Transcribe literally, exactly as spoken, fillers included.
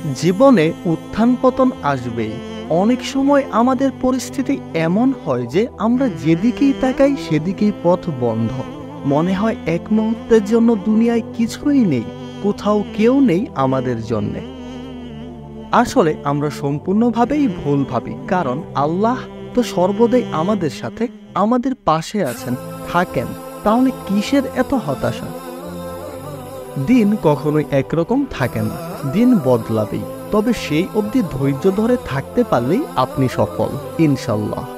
জীবনে উত্থান পতন আসবেই। অনেক সময় আমাদের পরিস্থিতি এমন হয় যে আমরা যেদিকেই তাকাই সেদিকেই পথ বন্ধ। মনে হয় এক মুহূর্তের জন্য দুনিয়ায় কিছুই নেই, কোথাও কেউ নেই আমাদের জন্যে। আসলে আমরা সম্পূর্ণভাবেই ভুল ভাবি, কারণ আল্লাহ তো সর্বদাই আমাদের সাথে, আমাদের পাশে আছেন, থাকেন। তাহলে কিসের এত হতাশা? দিন কখনোই একরকম থাকে না, দিন বদলাবেই। তবে সেই অবধি ধৈর্য ধরে থাকতে পারলেই আপনি সফল, ইনশাল্লাহ।